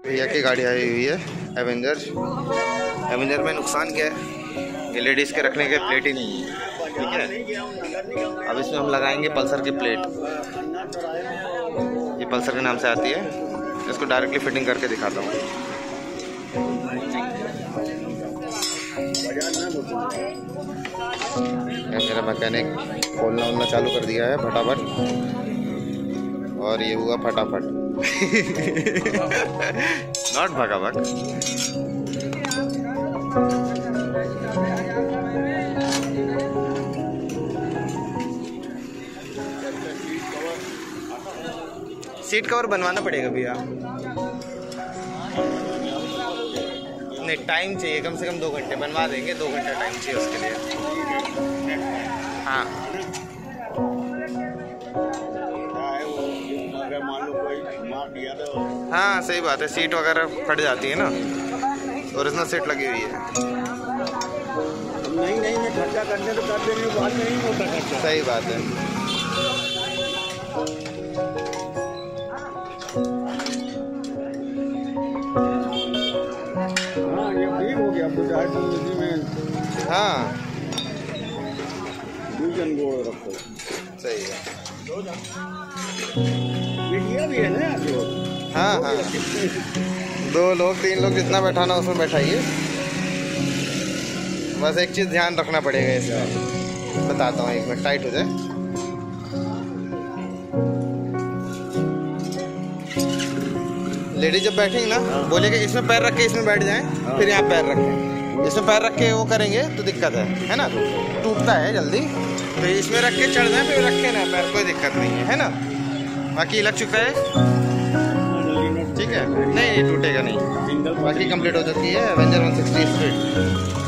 भैया की गाड़ी आई हुई है एवेंजर में नुकसान क्या है, ये लेडीज़ के रखने के प्लेट ही नहीं है। ठीक है, अब इसमें हम लगाएंगे पल्सर की प्लेट। ये पल्सर के नाम से आती है, इसको डायरेक्टली फिटिंग करके दिखाता हूँ। मेरा मैकेनिक खोलना उलना चालू कर दिया है फटाफट, और ये हुआ फटाफट नॉट भगाभग। सीट कवर बनवाना पड़ेगा भैया। नहीं, टाइम चाहिए कम से कम 2 घंटे, बनवा देंगे, 2 घंटा टाइम चाहिए उसके लिए। हाँ, हाँ सही बात है, सीट वगैरह फट जाती है ना, ओरिजिनल सीट लगी हुई है। नहीं मैं खर्चा करने तो कर देंगे, बाद में नहीं होता खर्चा। सही बात है। हाँ ये ठीक हो गया, तो चाहे तुम इसी में हाँ दूजन गोड़ रखो। सही है, भी है ना जो। हाँ हाँ 2 लोग 3 लोग जितना बैठाना उसमें बैठाइए। बस एक चीज़ ध्यान रखना पड़ेगा इसमें, बताता हूँ, एक मिनट टाइट हो जाए। लेडीज जब बैठेंगी ना, बोलेगा इसमें पैर रख के इसमें बैठ जाएं, फिर यहाँ पैर रखें। इसमें पैर रख के वो करेंगे तो दिक्कत है ना, टूटता है जल्दी। तो इसमें रख के चढ़ जाए, फिर रखे ना पैर, कोई दिक्कत नहीं है ना। बाकी लग चुका है, ठीक है, नहीं टूटेगा नहीं, बाकी कंप्लीट हो चुकी है एवेंजर 160 स्पीड।